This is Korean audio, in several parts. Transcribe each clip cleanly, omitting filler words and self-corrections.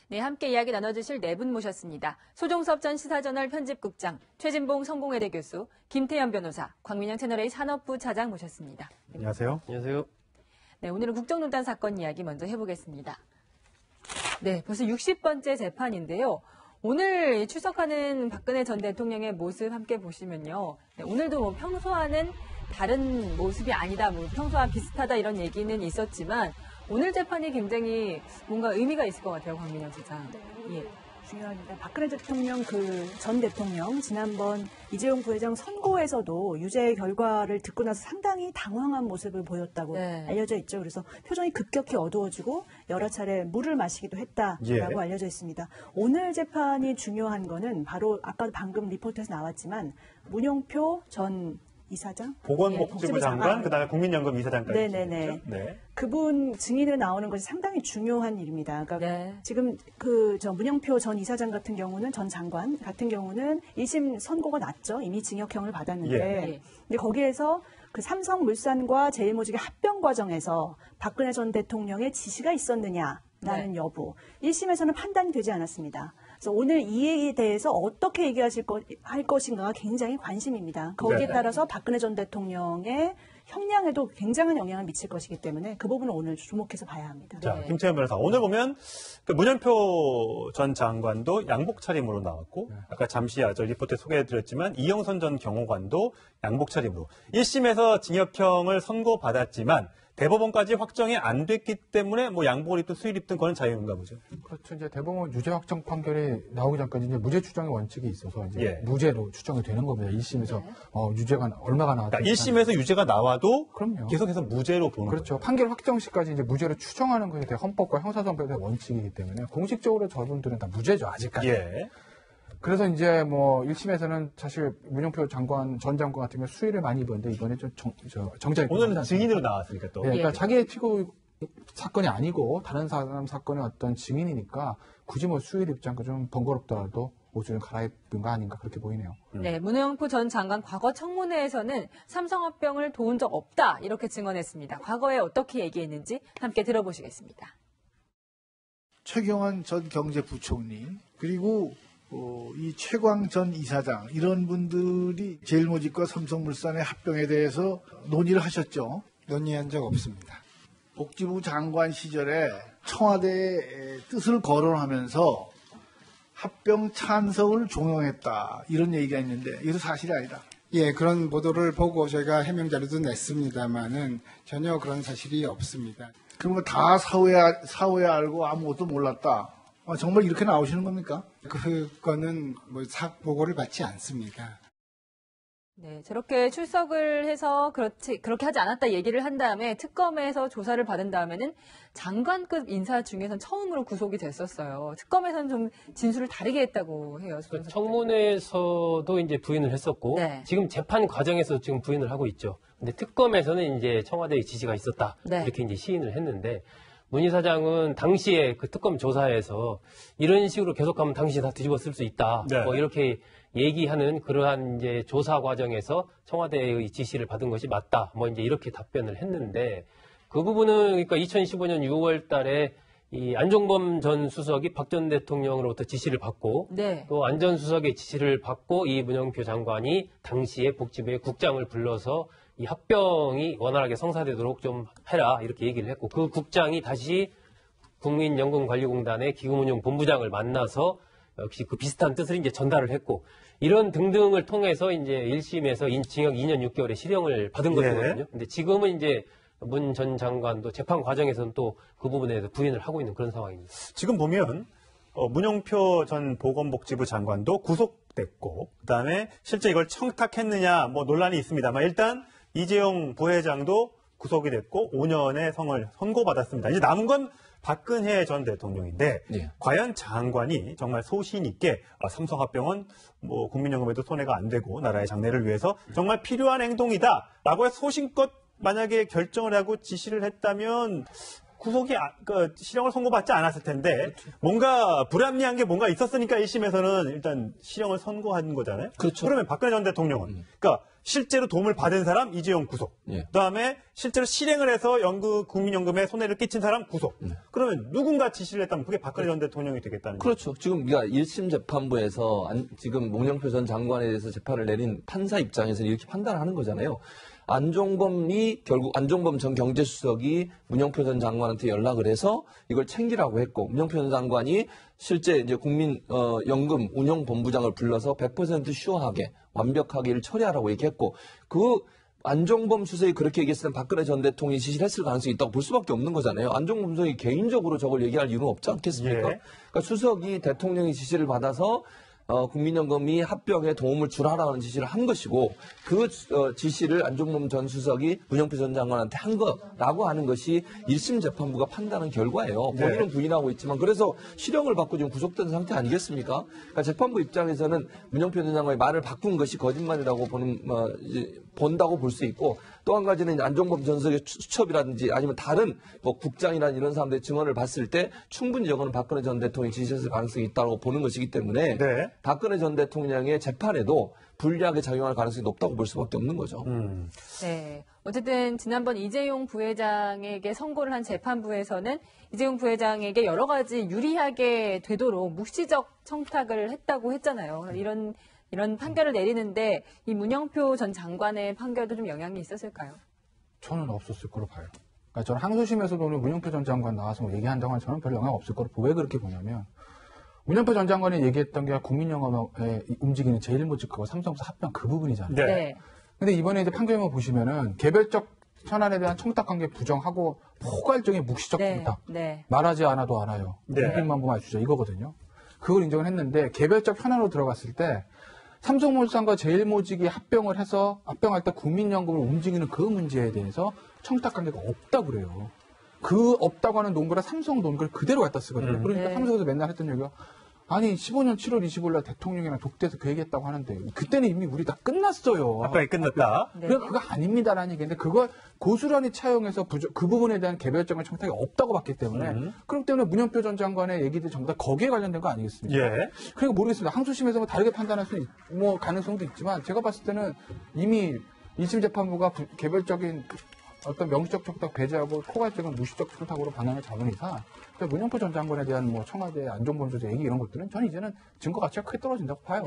네, 함께 이야기 나눠주실 네 분 모셨습니다. 소종섭 전 시사저널 편집국장, 최진봉 성공회대 교수, 김태현 변호사, 광민영 채널A 산업부 차장 모셨습니다. 안녕하세요. 안녕하세요. 네, 오늘은 국정농단 사건 이야기 먼저 해보겠습니다. 네, 벌써 60번째 재판인데요. 오늘 출석하는 박근혜 전 대통령의 모습 함께 보시면요. 네, 오늘도 뭐 평소와는 다른 모습이 아니다, 뭐 평소와 비슷하다 이런 얘기는 있었지만 오늘 재판이 굉장히 뭔가 의미가 있을 것 같아요, 광민영 지사. 네, 예. 중요합니다. 박근혜 대통령 전 대통령 지난번 이재용 부회장 선고에서도 유죄 결과를 듣고 나서 상당히 당황한 모습을 보였다고 알려져 있죠. 그래서 표정이 급격히 어두워지고 여러 차례 물을 마시기도 했다라고 알려져 있습니다. 오늘 재판이 중요한 거는 바로 아까 방금 리포트에서 나왔지만 문용표 전 이사장? 보건복지부 장관, 그다음에 국민연금 이사장까지. 네네네. 네. 그분 증인으로 나오는 것이 상당히 중요한 일입니다. 그러니까 지금 문영표 전 이사장 같은 경우는 전 장관 같은 경우는 1심 선고가 났죠. 이미 징역형을 받았는데. 근데 거기에서 그 삼성물산과 제일모직의 합병 과정에서 박근혜 전 대통령의 지시가 있었느냐라는 여부. 1심에서는 판단이 되지 않았습니다. 그래서 오늘 이 얘기에 대해서 어떻게 할 것인가가 굉장히 관심입니다. 거기에 따라서 박근혜 전 대통령의 형량에도 굉장한 영향을 미칠 것이기 때문에 그 부분을 오늘 주목해서 봐야 합니다. 자, 김태현 변호사. 오늘 보면 그 문현표 전 장관도 양복 차림으로 나왔고 아까 잠시 리포트에 소개해드렸지만 이영선 전 경호관도 양복 차림으로 1심에서 징역형을 선고받았지만 대법원까지 확정이 안 됐기 때문에 뭐 양복을 입든 수의를 입든 그건 자유인가 보죠. 그렇죠. 이제 대법원 유죄 확정 판결이 나오기 전까지 이제 무죄 추정의 원칙이 있어서 이제 무죄로 추정이 되는 겁니다. 1심에서 유죄가 얼마가 나왔다. 그러니까 1심에서 유죄가 나와도 그럼요. 계속해서 무죄로 보는 그렇죠. 거죠. 판결 확정 시까지 이제 무죄로 추정하는 것에 대해 헌법과 형사소송법의 원칙이기 때문에 공식적으로 저분들은 다 무죄죠. 아직까지. 그래서 이제 1심에서는 사실 문영표 전 장관 같은 경우 수의를 많이 입었는데 이번에 좀 정장이 오늘은 증인으로 나왔으니까 또. 그러니까 자기의 피고 사건이 아니고 다른 사람 사건의 어떤 증인이니까 굳이 수의를 입지 않고 좀 번거롭더라도 옷을 좀 갈아입은 거 아닌가 그렇게 보이네요. 네, 문영표 전 장관 과거 청문회에서는 삼성합병을 도운 적 없다 이렇게 증언했습니다. 과거에 어떻게 얘기했는지 함께 들어보시겠습니다. 최경환 전 경제부총리 그리고 이 최광 전 이사장 이런 분들이 제일모직과 삼성물산의 합병에 대해서 논의를 하셨죠. 논의한 적 없습니다. 복지부 장관 시절에 청와대의 뜻을 거론하면서 합병 찬성을 종용했다 이런 얘기가 있는데 이것도 사실이 아니다. 예, 그런 보도를 보고 저희가 해명 자료도 냈습니다만은 전혀 그런 사실이 없습니다. 그러면 다 사후에 알고 아무것도 몰랐다. 정말 이렇게 나오시는 겁니까? 그거는 보고를 받지 않습니다. 네, 저렇게 출석을 해서 그렇게 하지 않았다 얘기를 한 다음에 특검에서 조사를 받은 다음에는 장관급 인사 중에서는 처음으로 구속이 됐었어요. 특검에서는 좀 진술을 다르게 했다고 해요. 청문회에서도 이제 부인을 했었고 지금 재판 과정에서 지금 부인을 하고 있죠. 근데 특검에서는 이제 청와대의 지시가 있었다 이렇게 이제 시인을 했는데. 문 이사장은 당시에 그 특검 조사에서 이런 식으로 계속하면 당신이 다 뒤집어 쓸 수 있다. 이렇게 얘기하는 그러한 이제 조사 과정에서 청와대의 지시를 받은 것이 맞다. 이제 이렇게 답변을 했는데 그 부분은 그러니까 2015년 6월 달에 이 안종범 전 수석이 박 전 대통령으로부터 지시를 받고 또 안 전 수석의 지시를 받고 이 문영표 장관이 당시에 복지부의 국장을 불러서 이 합병이 원활하게 성사되도록 좀 해라 이렇게 얘기를 했고 그 국장이 다시 국민연금관리공단의 기금운용본부장을 만나서 역시 그 비슷한 뜻을 이제 전달을 했고 이런 등등을 통해서 이제 1심에서 징역 2년 6개월의 실형을 받은 것이거든요. 근데 지금은 이제 문 전 장관도 재판 과정에서는 또 그 부분에 대해서 부인을 하고 있는 그런 상황입니다. 지금 보면 문영표 전 보건복지부 장관도 구속됐고 그다음에 실제 이걸 청탁했느냐 논란이 있습니다만 일단 이재용 부회장도 구속이 됐고 5년의 성을 선고받았습니다. 이제 남은 건 박근혜 전 대통령인데 과연 장관이 정말 소신 있게 삼성합병은 국민연금에도 손해가 안 되고 나라의 장래를 위해서 정말 필요한 행동이다라고 해서 소신껏 만약에 결정을 하고 지시를 했다면 구속이 실형을 선고받지 않았을 텐데 그렇죠. 뭔가 불합리한 게 뭔가 있었으니까 1심에서는 일단 실형을 선고한 거잖아요. 그렇죠. 그러면 박근혜 전 대통령은 그러니까 실제로 도움을 받은 사람 이재용 구속. 예. 그다음에 실제로 실행을 해서 국민연금에 손해를 끼친 사람 구속. 그러면 누군가 지시를 했다면 그게 박근혜 전 대통령이 되겠다는 거죠. 그렇죠. 지금 그러니까 1심 재판부에서 지금 문영표 전 장관에 대해서 재판을 내린 판사 입장에서는 이렇게 판단을 하는 거잖아요. 안종범 전 경제수석이 문영표 전 장관한테 연락을 해서 이걸 챙기라고 했고, 문영표 전 장관이 실제 이제 국민연금 운영본부장을 불러서 100% 슈어하게, 완벽하게 일 처리하라고 얘기했고, 안종범 수석이 그렇게 얘기했으면 박근혜 전 대통령이 지시를 했을 가능성이 있다고 볼 수밖에 없는 거잖아요. 안종범 수석이 개인적으로 저걸 얘기할 이유는 없지 않겠습니까? 예. 그러니까 수석이 대통령의 지시를 받아서 국민연금이 합병에 도움을 주라라는 지시를 한 것이고 그 지시를 안종범 전 수석이 문영표 전 장관한테 한 거라고 하는 것이 1심 재판부가 판단한 결과예요. 본인은 부인하고 있지만 그래서 실형을 받고 지금 구속된 상태 아니겠습니까? 그러니까 재판부 입장에서는 문영표 전 장관의 말을 바꾼 것이 거짓말이라고 본다고 볼 수 있고 또 한 가지는 안종범 전 수석의 수첩이라든지 아니면 다른 국장이나 이런 사람들의 증언을 봤을 때 충분히 저거는 박근혜 전 대통령이 지시했을 가능성이 있다고 보는 것이기 때문에 박근혜 전 대통령의 재판에도 불리하게 작용할 가능성이 높다고 볼 수밖에 없는 거죠. 네. 어쨌든 지난번 이재용 부회장에게 선고를 한 재판부에서는 이재용 부회장에게 여러 가지 유리하게 되도록 묵시적 청탁을 했다고 했잖아요. 이런 판결을 내리는데 이 문영표 전 장관의 판결도 좀 영향이 있었을까요? 저는 없었을 거로 봐요. 그러니까 저는 항소심에서도 오늘 문영표 전 장관 나와서 얘기한다고 하면 저는 별 영향 없을 거로 왜 그렇게 보냐면 문영표 전 장관이 얘기했던 게 국민연금에 움직이는 제일모직하고 삼성사 합병 그 부분이잖아요. 네. 근데 이번에 이제 판결만 보시면은 개별적 현안에 대한 청탁관계 부정하고 포괄적인 묵시적 청탁. 말하지 않아도 알아요. 국민만 보면 알수죠. 이거거든요. 그걸 인정을 했는데 개별적 현안으로 들어갔을 때 삼성물산과 제일모직이 합병을 해서 합병할 때 국민연금을 움직이는 그 문제에 대해서 청탁관계가 없다고 그래요. 그 없다고 하는 논거라 삼성 논거를 그대로 갖다 쓰거든요. 그러니까 삼성에서 맨날 했던 얘기가 아니 15년 7월 25일 날 대통령이랑 독대에서 그 얘기했다고 하는데 그때는 이미 우리 다 끝났어요. 합병이 끝났다. 그러니까 그거 아닙니다라는 얘기인데 그걸 고스란히 차용해서 그 부분에 대한 개별적인 청탁이 없다고 봤기 때문에 그렇기 때문에 문영표 전 장관의 얘기들 전부 다 거기에 관련된 거 아니겠습니까? 그러니까 모르겠습니다. 항소심에서 다르게 판단할 수 가능성도 있지만 제가 봤을 때는 이미 1심 재판부가 개별적인 어떤 명시적 청탁 배제하고 포괄적인 무시적 청탁으로 방향을 잡은 이상 문영표 전 장관에 대한 청와대 안종범 조사 얘기 이런 것들은 저는 이제는 증거 가치가 크게 떨어진다고 봐요.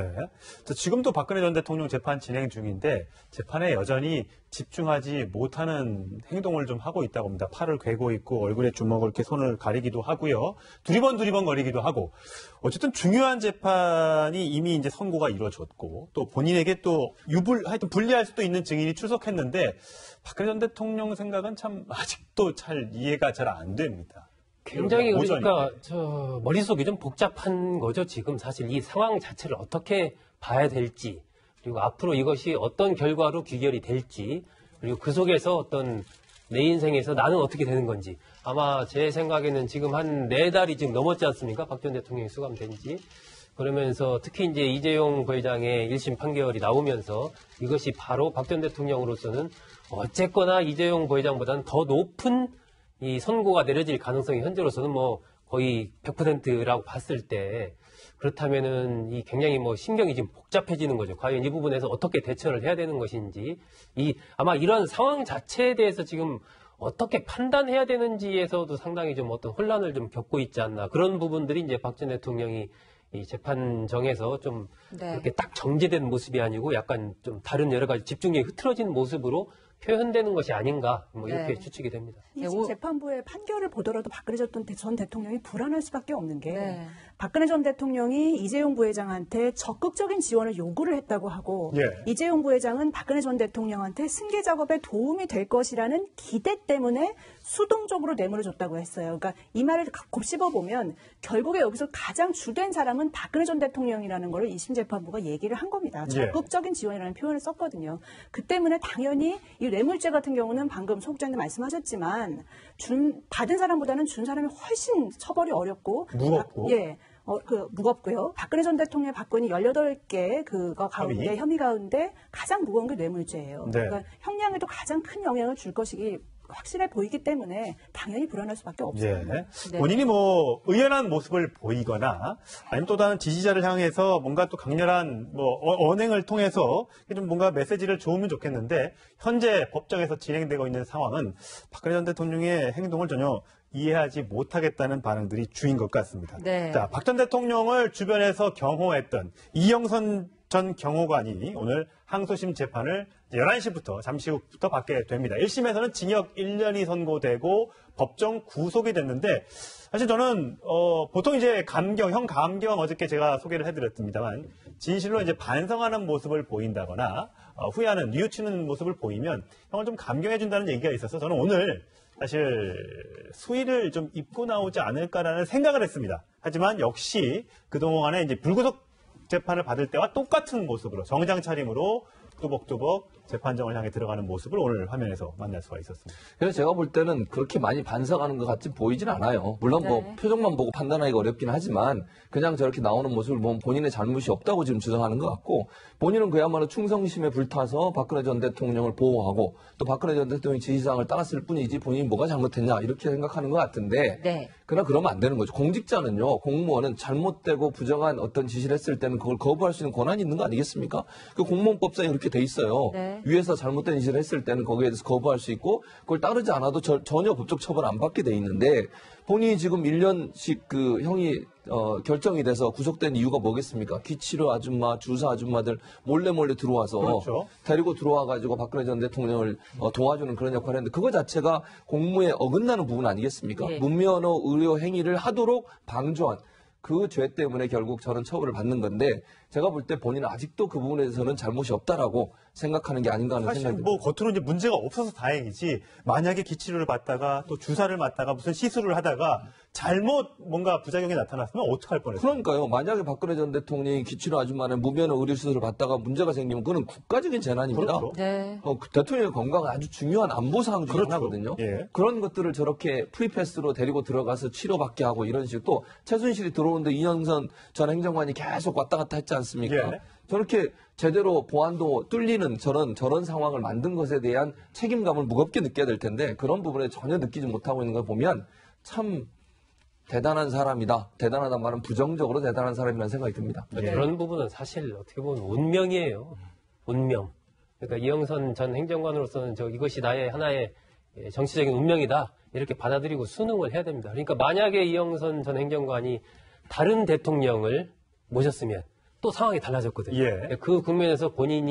지금도 박근혜 전 대통령 재판 진행 중인데 재판에 여전히 집중하지 못하는 행동을 좀 하고 있다고 합니다. 팔을 괴고 있고 얼굴에 주먹을 이렇게 손을 가리기도 하고요. 두리번 거리기도 하고 어쨌든 중요한 재판이 이미 이제 선고가 이루어졌고 또 본인에게 또 하여튼 불리할 수도 있는 증인이 출석했는데 박근혜 전 대통령 생각은 참 아직도 잘 이해가 잘 안 됩니다. 굉장히 그러니까 머릿속이 좀 복잡한 거죠. 지금 사실 이 상황 자체를 어떻게 봐야 될지 그리고 앞으로 이것이 어떤 결과로 귀결이 될지 그리고 그 속에서 어떤 내 인생에서 나는 어떻게 되는 건지 아마 제 생각에는 지금 한 4달이 지금 넘었지 않습니까? 박 전 대통령이 수감된 지. 그러면서 특히 이제 이재용 부회장의 1심 판결이 나오면서 이것이 바로 박 전 대통령으로서는 어쨌거나 이재용 부회장보다는 더 높은 이 선고가 내려질 가능성이 현재로서는 거의 100%라고 봤을 때 그렇다면은 이 굉장히 신경이 지금 복잡해지는 거죠. 과연 이 부분에서 어떻게 대처를 해야 되는 것인지 아마 이런 상황 자체에 대해서 지금 어떻게 판단해야 되는지에서도 상당히 좀 어떤 혼란을 좀 겪고 있지 않나 그런 부분들이 이제 박 전 대통령이 이 재판정에서 좀 이렇게 딱 정제된 모습이 아니고 약간 좀 다른 여러 가지 집중력이 흐트러진 모습으로 표현되는 것이 아닌가 이렇게 추측이 됩니다. 이 재판부의 판결을 보더라도 박근혜 전 대통령이 불안할 수밖에 없는 게 박근혜 전 대통령이 이재용 부회장한테 적극적인 지원을 요구를 했다고 하고 이재용 부회장은 박근혜 전 대통령한테 승계 작업에 도움이 될 것이라는 기대 때문에 수동적으로 뇌물을 줬다고 했어요. 그러니까 이 말을 곱씹어 보면 결국에 여기서 가장 주된 사람은 박근혜 전 대통령이라는 걸 2심 재판부가 얘기를 한 겁니다. 적극적인 지원이라는 표현을 썼거든요. 그 때문에 당연히 이 뇌물죄 같은 경우는 방금 소 국장님 말씀하셨지만 받은 사람보다는 준 사람이 훨씬 처벌이 어렵고 무겁고 무겁고요. 박근혜 전 대통령의 박건이 18개 그거 가운데 혐의 가운데 가장 무거운 게 뇌물죄예요. 그러니까 형량에도 가장 큰 영향을 줄 것이기 확실해 보이기 때문에 당연히 불안할 수밖에 없습니다. 네. 본인이 뭐 의연한 모습을 보이거나 아니면 또 다른 지지자를 향해서 뭔가 또 강렬한 뭐 언행을 통해서 좀 뭔가 메시지를 주으면 좋겠는데 현재 법정에서 진행되고 있는 상황은 박근혜 전 대통령의 행동을 전혀 이해하지 못하겠다는 반응들이 주인 것 같습니다. 네. 자, 박 전 대통령을 주변에서 경호했던 이영선 전 경호관이 오늘 항소심 재판을 11시부터 잠시 후부터 받게 됩니다. 1심에서는 징역 1년이 선고되고 법정 구속이 됐는데 사실 저는 보통 이제 형 감경 어저께 제가 소개를 해드렸습니다만 진실로 이제 반성하는 모습을 보인다거나 후회하는 뉘우치는 모습을 보이면 형을 좀 감경해준다는 얘기가 있어서 저는 오늘 사실 수위를 좀 입고 나오지 않을까라는 생각을 했습니다. 하지만 역시 그동안에 이제 불구속 재판을 받을 때와 똑같은 모습으로 정장 차림으로 뚜벅뚜벅 재판정을 향해 들어가는 모습을 오늘 화면에서 만날 수가 있었습니다. 그래서 제가 볼 때는 그렇게 많이 반성하는 것 같이 보이진 않아요. 물론 뭐 표정만 보고 판단하기가 어렵긴 하지만 그냥 저렇게 나오는 모습을 보면 본인의 잘못이 없다고 지금 주장하는 것 같고 본인은 그야말로 충성심에 불타서 박근혜 전 대통령을 보호하고 또 박근혜 전 대통령의 지시사항을 따랐을 뿐이지 본인이 뭐가 잘못했냐 이렇게 생각하는 것 같은데 그러나 그러면 안 되는 거죠. 공직자는요. 공무원은 잘못되고 부정한 어떤 지시를 했을 때는 그걸 거부할 수 있는 권한이 있는 거 아니겠습니까? 그 공무원법상에 그렇게 돼 있어요. 위에서 잘못된 지시를 했을 때는 거기에 대해서 거부할 수 있고 그걸 따르지 않아도 전혀 법적 처벌 안 받게 돼 있는데 본인이 지금 1년씩 그 형이 결정이 돼서 구속된 이유가 뭐겠습니까? 기치료 아줌마, 주사 아줌마들 몰래 들어와서 그렇죠. 데리고 들어와가지고 박근혜 전 대통령을 도와주는 그런 역할을 했는데 그거 자체가 공무에 어긋나는 부분 아니겠습니까? 문면허 의료 행위를 하도록 방조한 그 죄 때문에 결국 저런 처벌을 받는 건데 제가 볼 때 본인은 아직도 그 부분에 대해서는 잘못이 없다라고 생각하는 게 아닌가 하는 생각이 듭니다. 뭐 겉으로 이제 문제가 없어서 다행이지 만약에 기치료를 받다가 또 주사를 맞다가 무슨 시술을 하다가 잘못 뭔가 부작용이 나타났으면 어떡할 뻔했어요. 그러니까요. 만약에 박근혜 전 대통령이 기치료 아줌마는 무면허 의료수술을 받다가 문제가 생기면 그건 국가적인 재난입니다. 그렇죠. 그 대통령의 건강은 아주 중요한 안보사항 중에 하나거든요. 그런 것들을 저렇게 프리패스로 데리고 들어가서 치료받게 하고 이런 식으로 또 최순실이 들어오는데 이영선 전 행정관이 계속 왔다 갔다 했지 않습니까? 저렇게 제대로 보안도 뚫리는 저런 상황을 만든 것에 대한 책임감을 무겁게 느껴야 될 텐데 그런 부분에 전혀 느끼지 못하고 있는 걸 보면 참 대단한 사람이다. 대단하단 말은 부정적으로 대단한 사람이라는 생각이 듭니다. 그런 부분은 사실 어떻게 보면 운명이에요. 운명. 그러니까 이영선 전 행정관으로서는 이것이 나의 하나의 정치적인 운명이다. 이렇게 받아들이고 수능을 해야 됩니다. 그러니까 만약에 이영선 전 행정관이 다른 대통령을 모셨으면 또 상황이 달라졌거든요. 그 국면에서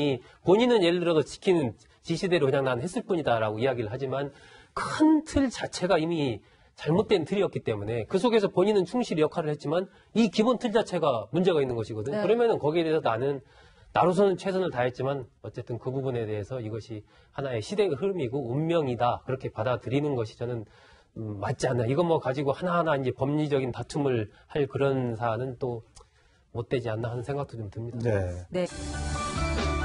본인은 예를 들어서 지키는 지시대로 그냥 난 했을 뿐이다라고 이야기를 하지만 큰 틀 자체가 이미 잘못된 틀이었기 때문에 그 속에서 본인은 충실히 역할을 했지만 이 기본 틀 자체가 문제가 있는 것이거든요. 그러면은 거기에 대해서 나로서는 최선을 다했지만 어쨌든 그 부분에 대해서 이것이 하나의 시대의 흐름이고 운명이다. 그렇게 받아들이는 것이 저는 맞지 않나. 이거 뭐 가지고 하나하나 이제 법리적인 다툼을 할 그런 사안은 또 못 되지 않나 하는 생각도 좀 듭니다. 네.